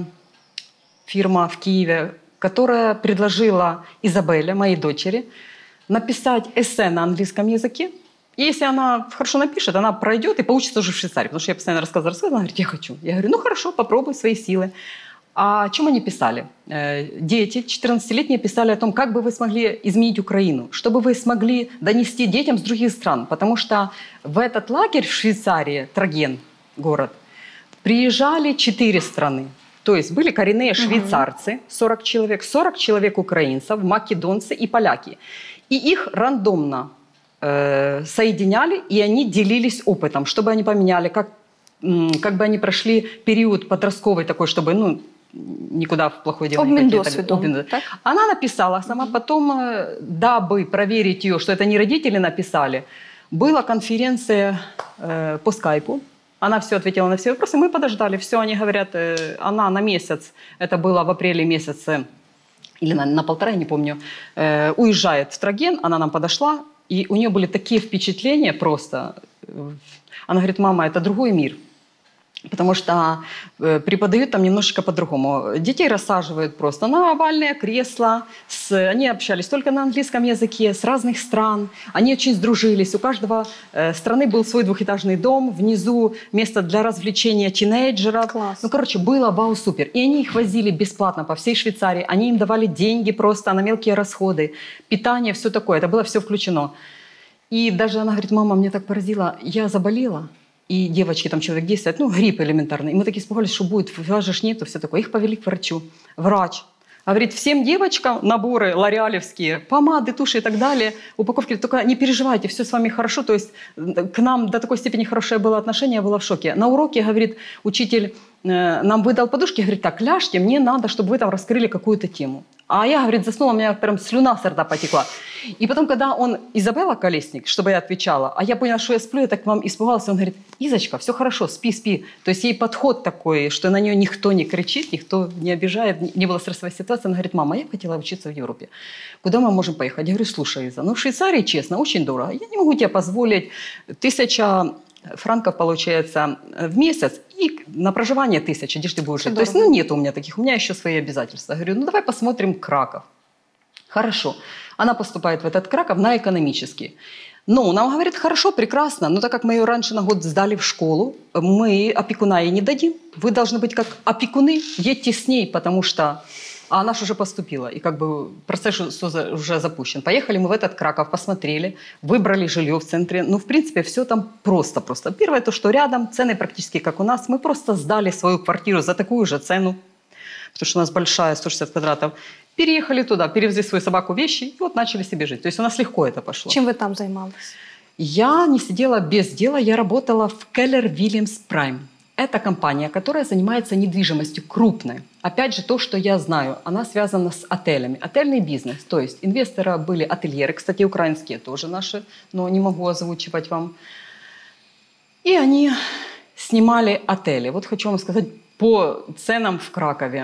фирма в Киеве, которая предложила Изабелле, моей дочери, написать эссе на английском языке. И если она хорошо напишет, она пройдет и получится уже в Швейцарии. Потому что я постоянно рассказывала, рассказывала, она говорит, я хочу. Я говорю, ну хорошо, попробуй свои силы. А о чем они писали? Э, Дети четырнадцатилетние писали о том, как бы вы смогли изменить Украину, чтобы вы смогли донести детям с других стран. Потому что в этот лагерь в Швейцарии, Троген, город, приезжали четыре страны. То есть были коренные швейцарцы, сорок человек, сорок человек украинцев, македонцы и поляки. И их рандомно э, соединяли, и они делились опытом, чтобы они поменяли, как, м, как бы они прошли период подростковый такой, чтобы ну, никуда в плохое дело Обмен не пойти. досвідом, Обмен. так? Она написала сама, потом, э, дабы проверить ее, что это не родители написали, Была конференция э, по скайпу. Она все ответила на все вопросы. Мы подождали. Все, они говорят, э, она на месяц, это было в апреле месяце, или на, на полтора, я не помню, э, уезжает в Троген. Она нам подошла, и у нее были такие впечатления просто. Она говорит, мама, это другой мир. Потому что э, преподают там немножечко по-другому. Детей рассаживают просто на овальные кресла. С, они общались только на английском языке, с разных стран. Они очень сдружились. У каждого э, страны был свой двухэтажный дом. Внизу место для развлечения тинейджеров. Класс. Ну, короче, было вау-супер. И они их возили бесплатно по всей Швейцарии. Они им давали деньги просто на мелкие расходы. Питание, все такое. Это было все включено. И даже она говорит, мама, мне так поразило. Я заболела. И девочки, там человек десять, ну, грипп элементарный. И мы такие испугались, что будет, вас же нету, все такое. Их повели к врачу. Врач говорит, всем девочкам наборы лореалевские, помады, туши и так далее, упаковки, только не переживайте, все с вами хорошо. То есть к нам до такой степени хорошее было отношение, я была в шоке. На уроке, говорит, учитель э, нам выдал подушки, говорит, так, ляжьте, мне надо, чтобы вы там раскрыли какую-то тему. А я, говорит, заснула, у меня прям слюна с рта потекла. И потом, когда он, Изабелла Колесник, чтобы я отвечала, а я поняла, что я сплю, я так вам испугалась, он говорит, Изочка, все хорошо, спи, спи. То есть ей подход такой, что на нее никто не кричит, никто не обижает, не было стрессовой ситуации. Она говорит, мама, я хотела учиться в Европе. Куда мы можем поехать? Я говорю, слушай, Иза, ну в Швейцарии, честно, очень дорого. Я не могу тебе позволить тысяча франков, получается, в месяц, и на проживание тысяча, где же ты будешь жить? То есть, ну, нет у меня таких, у меня еще свои обязательства. Я говорю, ну, давай посмотрим Краков. Хорошо. Она поступает в этот Краков на экономический. Ну, нам говорит, хорошо, прекрасно, но так как мы ее раньше на год сдали в школу, мы опекуна ей не дадим. Вы должны быть как опекуны, едьте с ней, потому что... А она же уже поступила, и как бы процесс уже запущен. Поехали мы в этот Краков, посмотрели, выбрали жилье в центре. Ну, в принципе, все там просто-просто. Первое, то, что рядом, цены практически как у нас. Мы просто сдали свою квартиру за такую же цену, потому что у нас большая, сто шестьдесят квадратов. Переехали туда, перевезли свою собаку, вещи, и вот начали себе жить. То есть у нас легко это пошло. Чим ви там займалися? Я не сидела без дела, я работала в Keller Williams Prime. Это компания, которая занимается недвижимостью крупной. Опять же, то, что я знаю, она связана с отелями. Отельный бизнес. То есть инвесторы были ательеры, кстати, украинские тоже наши, но не могу озвучивать вам. И они снимали отели. Вот хочу вам сказать, по ценам в Кракове.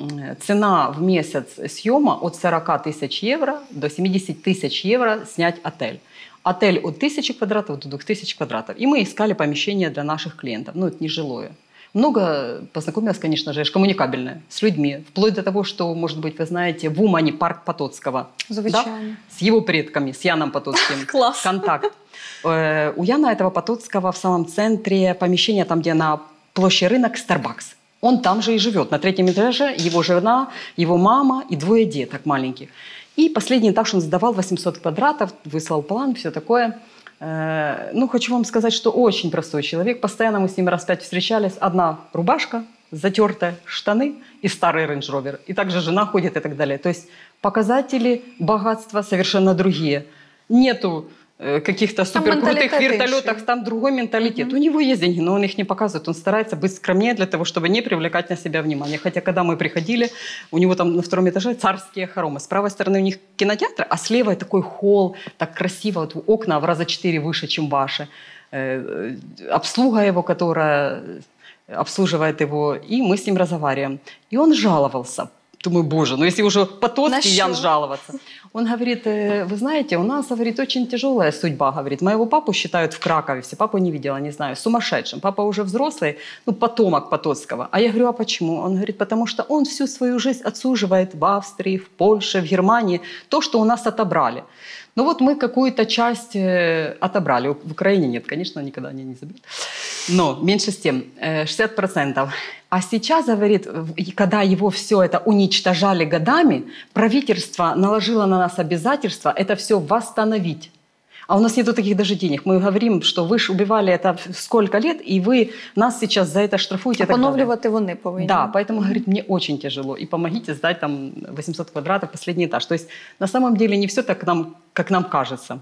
Цена в месяц съема от сорок тысяч евро до семьдесят тысяч евро снять отель. Отель от тысячи квадратов до двух тысяч квадратов. И мы искали помещение для наших клиентов. Ну, это нежилое. Много познакомилась, конечно же, коммуникабельная, с людьми. Вплоть до того, что, может быть, вы знаете, в Умане парк Потоцкого. Да? С его предками, с Яном Потоцким. Класс. Контакт. У Яна этого Потоцкого в самом центре помещения, там, где на площади рынок, Starbucks. Он там же и живет. На третьем этаже его жена, его мама и двое деток маленьких. И последний этаж он сдавал восемьсот квадратов, выслал план, все такое. Ну, хочу вам сказать, что очень простой человек. Постоянно мы с ним раз пять встречались. Одна рубашка, затертая, штаны и старый Range Rover. И также жена ходит и так далее. То есть показатели богатства совершенно другие. Нету каких-то суперкрутых вертолетах, там другой менталитет. Mm-hmm. У него есть деньги, но он их не показывает. Он старается быть скромнее для того, чтобы не привлекать на себя внимание. Хотя, когда мы приходили, у него там на втором этаже царские хоромы. С правой стороны у них кинотеатр, а слева такой холл, так красиво, вот окна в раза четыре выше, чем ваши. Э, обслуга его, которая обслуживает его, и мы с ним разговариваем. И он жаловался. Думаю, боже, ну если уже Потоцкий Ян жаловаться. Он говорит, вы знаете, у нас, говорит, очень тяжелая судьба, говорит. Моего папу считают в Кракове, все, папу не видела, не знаю, сумасшедшим. Папа уже взрослый, ну, потомок Потоцкого. А я говорю, а почему? Он говорит, потому что он всю свою жизнь отсуживает в Австрии, в Польше, в Германии то, что у нас отобрали. Ну вот мы какую-то часть отобрали. В Украине нет, конечно, никогда они не заберут. Но меньше с тем, шестьдесят процентов. А сейчас, говорит, когда его все это уничтожали годами, правительство наложило на нас обязательство это все восстановить. А у нас нету таких даже денег. Мы говорим, что вы же убивали это сколько лет, и вы нас сейчас за это штрафуете. Поновлювати вони повинні. Да, поэтому, говорит, мне очень тяжело. И помогите сдать там восемьсот квадратов, последний этаж. То есть на самом деле не все так, нам, как нам кажется.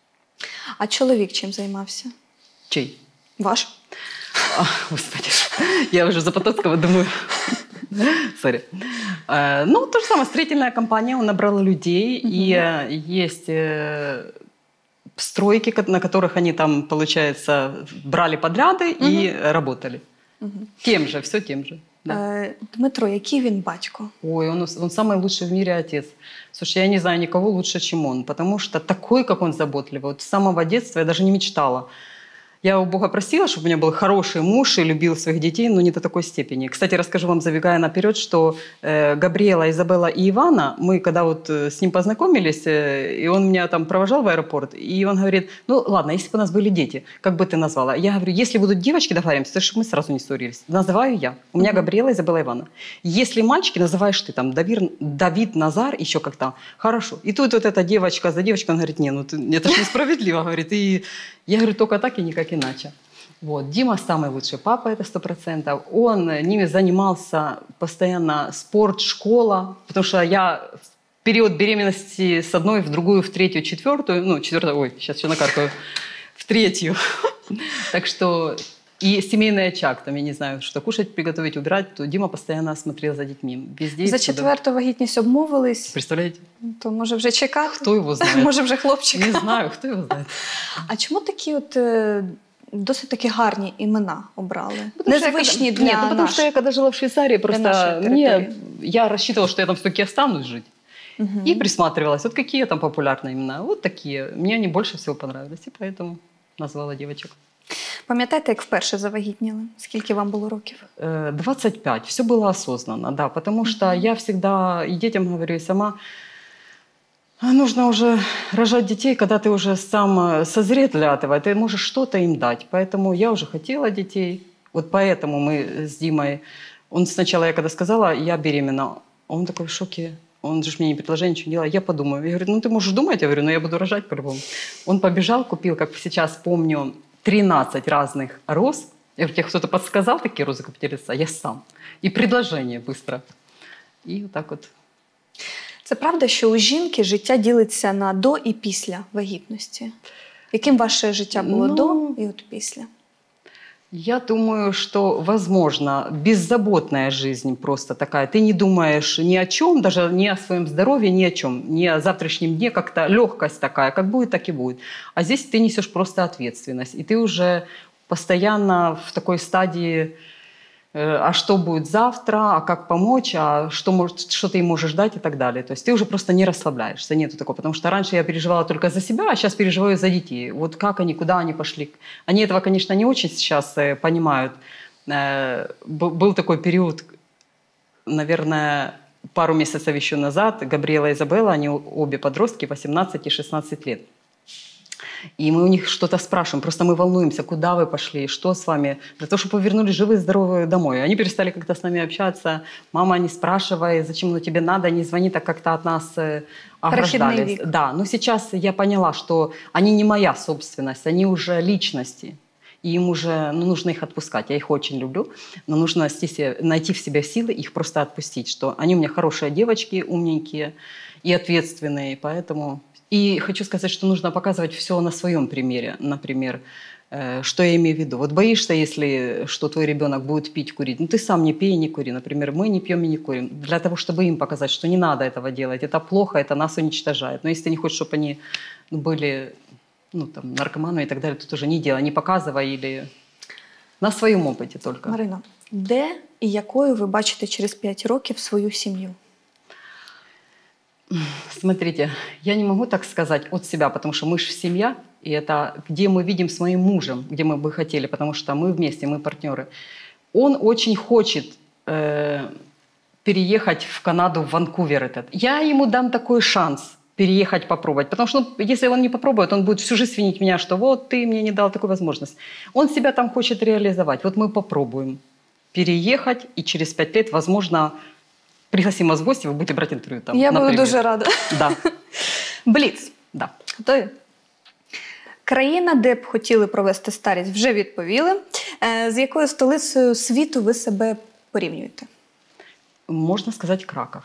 А чоловік чим займався? Чей? Ваш? А, Господи, я уже за Потоцкого думаю. Сори. Ну, то же самое, строительная компания, он набрал людей, угу. И есть стройки, на которых они там, получается, брали подряды угу. и работали. Угу. Тем же, все тем же. Да. Е, Дмитро, який він батько? Ой, он, он самый лучший в мире отец. Слушай, я не знаю никого лучше, чем он, потому что такой, как он заботливый. Вот с самого детства я даже не мечтала. Я у Бога просила, чтобы у меня был хороший муж и любил своих детей, но не до такой степени. Кстати, расскажу вам, забегая наперед, что э, Габриэла, Изабелла и Ивана, мы когда вот э, с ним познакомились, э, и он меня там провожал в аэропорт, и он говорит, ну ладно, если бы у нас были дети, как бы ты назвала? Я говорю, если будут девочки, договоримся, то чтобы мы сразу не ссорились. Называю я. У меня mm-hmm. Габриэла, Изабелла, Ивана. Если мальчики, называешь ты там Давид, Давид, Назар, еще как-то. Хорошо. И тут вот эта девочка за девочкой, он говорит, не, ну ты, это же несправедливо, говорит. И я говорю, только так и никак иначе. Вот. Дима самый лучший папа, это сто процентов. Он ними занимался постоянно, спорт, школа. Потому что я в период беременности с одной в другую, в третью, четвертую, ну, четвертую, ой, сейчас еще накаркаю, в третью. Так что и семейный очаг, там, я не знаю, что кушать, приготовить, убирать, то Дима постоянно смотрел за детьми. Везде, за четверту вагітність обмовились. Представляете? То може вже чекати? Хто його знає? Може вже хлопчик? Не знаю, хто його знає. А чому такі от досить таки гарні імена обрали? Потому Незвичні когда, для Нет, ну, потому что я когда жила в Швейцарии, просто мне, я рассчитывала, что я там все-таки останусь жить. Угу. И присматривалась, вот какие там популярные имена. Вот такие. Мне они больше всего понравились, и поэтому назвала девочек. Пам'ятаєте, як вперше завагітніли? Скільки вам було років? двадцать пять. Все было осознанно, да, потому что mm-hmm. я всегда и детям говорю, и сама, нужно уже рожать детей, когда ты уже сам созрет для этого, ты можешь что-то им дать. Поэтому я уже хотела детей. Вот поэтому мы с Димой, он сначала, я когда сказала, я беременна, он такой в шоке. Он же мне не предложил ничего делать. Я подумаю. Я говорю, ну ты можешь думать, я говорю, но я буду рожать по-любому. Он побежал, купил, как сейчас помню, тринадцать разных роз. Я говорю, тебе кто-то подсказал такие розы купить? А я сам. И предложение быстро. И вот так вот. Це правда, що у жінки життя ділиться на до і після вагітності? Яким ваше життя було ну, до і от після? Я думаю, что, возможно, беззаботная жизнь просто такая. Ты не думаешь ни о чем, даже ни о своем здоровье, ни о чем. Ни о завтрашнем дне, как-то легкость такая, как будет, так и будет. А здесь ты несешь просто ответственность. И ты уже постоянно в такой стадии, э, а что будет завтра, а как помочь, а что, может, что ты можешь дать и так далее. То есть ты уже просто не расслабляешься, нету такого. Потому что раньше я переживала только за себя, а сейчас переживаю за детей. Вот как они, куда они пошли. Они этого, конечно, не очень сейчас э, понимают. Э, был такой период, наверное, пару месяцев еще назад, Габриэла и Изабелла, они обе подростки, восемнадцать и шестнадцать лет. И мы у них что-то спрашиваем, просто мы волнуемся, куда вы пошли, что с вами, для того, чтобы вы вернулись живые, здоровые домой. Они перестали как-то с нами общаться. Мама, не спрашивай, зачем оно тебе надо, не звони, так как-то от нас э, ограждались. Да, но сейчас я поняла, что они не моя собственность, они уже личности. И им уже ну, нужно их отпускать. Я их очень люблю, но нужно найти в себе силы их просто отпустить, что они у меня хорошие девочки, умненькие и ответственные, поэтому... И хочу сказать, что нужно показывать все на своем примере. Например, э, что я имею в виду. Вот боишься, если что твой ребенок будет пить, курить. Ну ты сам не пей и не кури. Например, мы не пьем и не курим. Для того, чтобы им показать, что не надо этого делать. Это плохо, это нас уничтожает. Но если ты не хочешь, чтобы они были ну, там, наркоманы и так далее, то тоже не делай, не показывай или на своем опыте только. Марина, де і якою ви бачите через п'ять років свою сім'ю? Смотрите, я не могу так сказать от себя, потому что мы же семья, и это где мы видим с моим мужем, где мы бы хотели, потому что мы вместе, мы партнеры. Он очень хочет э, переехать в Канаду, в Ванкувер этот. Я ему дам такой шанс переехать, попробовать, потому что ну, если он не попробует, он будет всю жизнь винить меня, что вот ты мне не дал такую возможность. Он себя там хочет реализовать. Вот мы попробуем переехать, и через пять лет, возможно, пригласим вас в гости, вы будете брать интервью там. Я буду дуже рада. Да. Бліц. Да. Готові? Країна, де б хотіли провести старість, вже відповіли. З якою столицею світу ви себе порівнюєте? Можна сказати, Краков.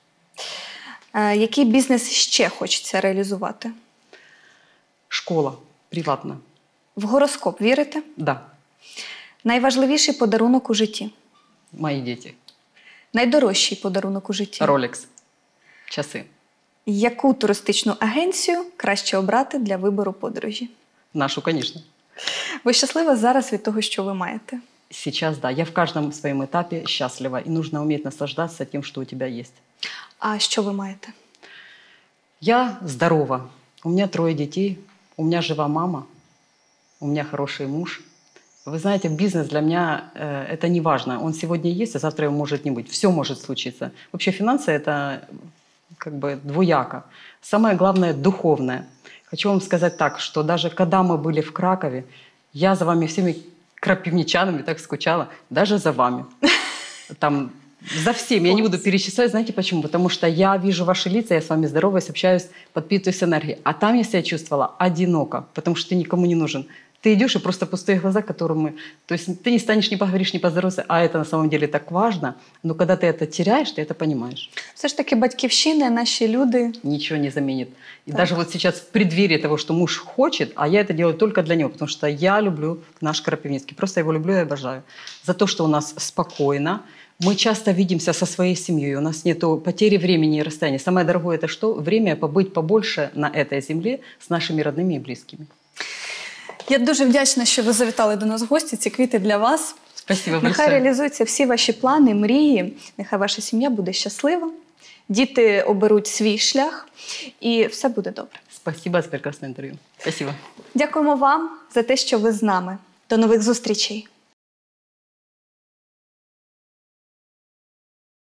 Який бізнес ще хочеться реалізувати? Школа. Приватна. В гороскоп вірите? Да. Найважливіший подарунок у житті? Мої діти. Найдорожчий подарунок у житті? Ролекс. Часи. Яку туристичну агенцію краще обрати для вибору подорожі? Нашу, конечно. Ви щаслива зараз від того, що ви маєте? Сейчас, да, я в каждом своем этапе счастлива, и нужно уметь наслаждаться тем, что у тебя есть. А що ви маєте? Я здорова, у меня трое детей, у меня жива мама, у меня хороший муж. Вы знаете, бизнес для меня э, это не важно. Он сегодня есть, а завтра его может не быть. Все может случиться. Вообще финансы это как бы двояко. Самое главное духовное. Хочу вам сказать так, что даже когда мы были в Кракове, я за вами всеми крапивничанами так скучала, даже за вами. Там за всеми. Я не буду перечислять. Знаете почему? Потому что я вижу ваши лица, я с вами здороваюсь, общаюсь, подпитываюсь энергией. А там я себя чувствовала одиноко, потому что ты никому не нужен. Ты идешь и просто пустые глаза, которым... То есть ты не станешь, не поговоришь, не поздороваешься, а это на самом деле так важно. Но когда ты это теряешь, ты это понимаешь. Все ж таки батьківщина, наші люди. Ничего не заменит. И Так. даже вот сейчас в преддверии того, что муж хочет, а я это делаю только для него, потому что я люблю наш Крапивницкий. Просто его люблю и обожаю. За то, что у нас спокойно. Мы часто видимся со своей семьей, у нас нет потери времени и расстояния. Самое дорогое – это что? Время побыть побольше на этой земле с нашими родными и близкими. Я дуже вдячна, що ви завітали до нас в гості. Ці квіти для вас. Спасибо Нехай большое. реалізуються всі ваші плани, мрії. Нехай ваша сім'я буде щаслива. Діти оберуть свій шлях. І все буде добре. Спасибо за прекрасное интервью. Спасибо. Дякуємо вам за те, що ви з нами. До нових зустрічей.